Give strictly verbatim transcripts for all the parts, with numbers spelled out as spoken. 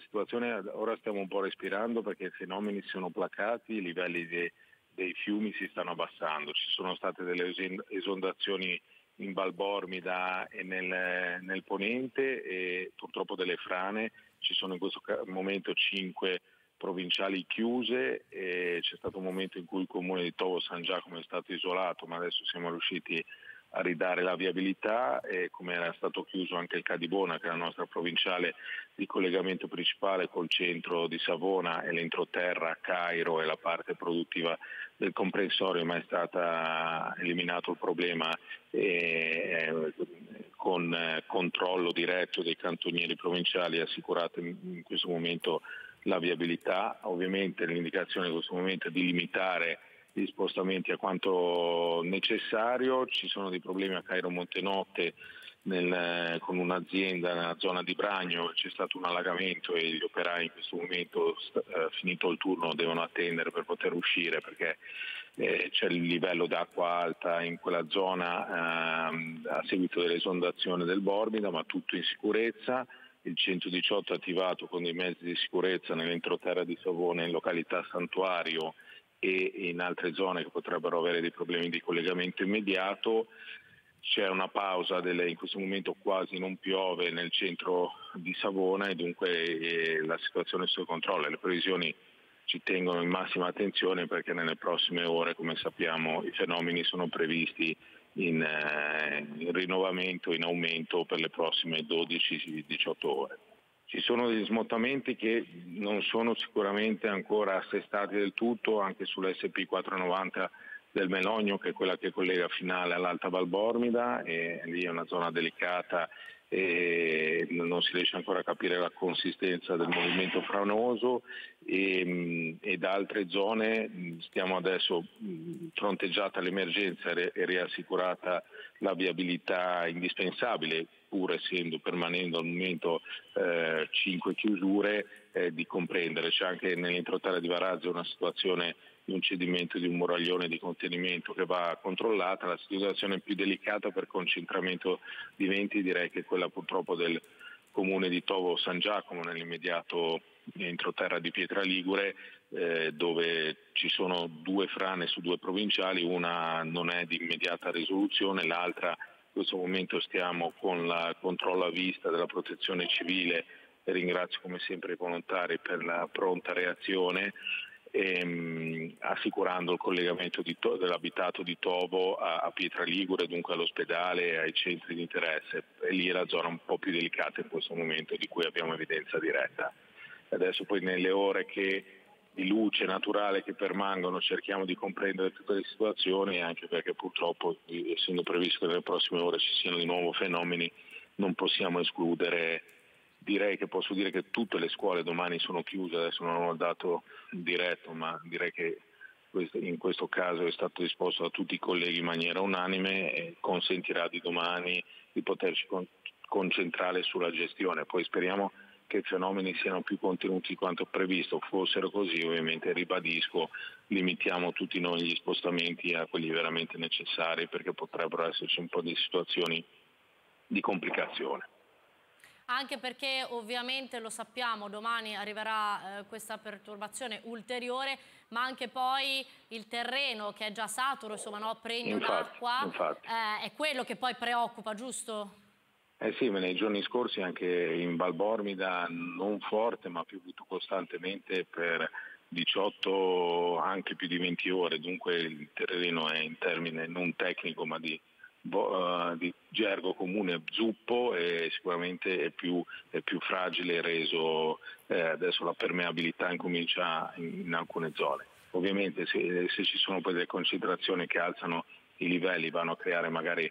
situazione ora stiamo un po' respirando perché i fenomeni si sono placati, i livelli dei, dei fiumi si stanno abbassando, ci sono state delle esondazioni in Val Bormida e nel, nel Ponente e purtroppo delle frane, ci sono in questo momento cinque provinciali chiuse e c'è stato un momento in cui il comune di Tovo San Giacomo è stato isolato, ma adesso siamo riusciti a ridare la viabilità, e come era stato chiuso anche il Cadibona, che è la nostra provinciale di collegamento principale col centro di Savona e l'entroterra, Cairo e la parte produttiva del comprensorio, ma è stato eliminato il problema e, con controllo diretto dei cantonieri provinciali assicurate in questo momento la viabilità. Ovviamente l'indicazione in questo momento è di limitare gli spostamenti a quanto necessario. Ci sono dei problemi a Cairo Montenotte nel, con un'azienda nella zona di Bragno, c'è stato un allagamento e gli operai in questo momento, eh, finito il turno, devono attendere per poter uscire perché eh, c'è il livello d'acqua alta in quella zona eh, a seguito dell'esondazione del Bormida, ma tutto in sicurezza. Il centodiciotto è attivato con dei mezzi di sicurezza nell'entroterra di Savona in località Santuario e in altre zone che potrebbero avere dei problemi di collegamento immediato. C'è una pausa, delle, in questo momento quasi non piove nel centro di Savona e dunque eh, la situazione è sotto controllo. Le previsioni ci tengono in massima attenzione perché nelle prossime ore, come sappiamo, i fenomeni sono previsti in, eh, in rinnovamento, in aumento per le prossime dodici diciotto ore. Ci sono degli smottamenti che non sono sicuramente ancora assestati del tutto, anche sull'S P quattrocentonovanta del Melogno, che è quella che collega Finale all'Alta Val Bormida, e lì è una zona delicata e non si riesce ancora a capire la consistenza del movimento franoso, e, e da altre zone stiamo adesso fronteggiata l'emergenza e riassicurata la viabilità indispensabile, pur essendo permanendo al momento eh, cinque chiusure, eh, di comprendere. C'è anche nell'entroterra di Varazzo una situazione di un cedimento di un muraglione di contenimento che va controllata. La situazione più delicata per concentramento di venti direi che è quella purtroppo del comune di Tovo San Giacomo, nell'immediato entroterra di Pietra Ligure, eh, dove ci sono due frane su due provinciali, una non è di immediata risoluzione, l'altra in questo momento stiamo con il controllo a vista della protezione civile, e ringrazio come sempre i volontari per la pronta reazione, ehm, assicurando il collegamento di to- dell'abitato di Tovo a, a Pietra Ligure, dunque all'ospedale e ai centri di interesse. E lì è la zona un po' più delicata in questo momento, di cui abbiamo evidenza diretta. Adesso poi nelle ore che di luce naturale che permangono cerchiamo di comprendere tutte le situazioni, anche perché purtroppo, essendo previsto che nelle prossime ore ci siano di nuovo fenomeni, non possiamo escludere. Direi che posso dire che tutte le scuole domani sono chiuse, adesso non ho il dato diretto, ma direi che in questo caso è stato disposto da tutti i colleghi in maniera unanime e consentirà di domani di poterci con- concentrare sulla gestione. Poi speriamo che i fenomeni siano più contenuti di quanto previsto. Fossero così, ovviamente ribadisco, limitiamo tutti noi gli spostamenti a quelli veramente necessari, perché potrebbero esserci un po' di situazioni di complicazione. Anche perché ovviamente lo sappiamo, domani arriverà eh, questa perturbazione ulteriore, ma anche poi il terreno che è già saturo, insomma, no, pregno d'acqua, eh, è quello che poi preoccupa, giusto? Eh sì, nei giorni scorsi anche in Val Bormida, non forte ma piovuto costantemente per diciotto, anche più di venti ore, dunque il terreno è in termine non tecnico ma di, uh, di gergo comune zuppo, e sicuramente è più, è più fragile, reso eh, adesso la permeabilità incomincia in, in alcune zone. Ovviamente se, se ci sono poi delle concentrazioni che alzano i livelli, vanno a creare magari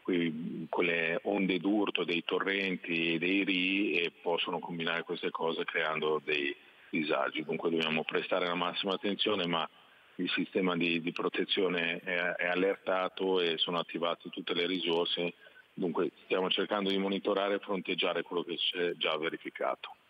quelle onde d'urto dei torrenti, dei rii, e possono combinare queste cose creando dei disagi. Dunque dobbiamo prestare la massima attenzione, ma il sistema di, di protezione è, è allertato e sono attivate tutte le risorse, dunque stiamo cercando di monitorare e fronteggiare quello che si è già verificato.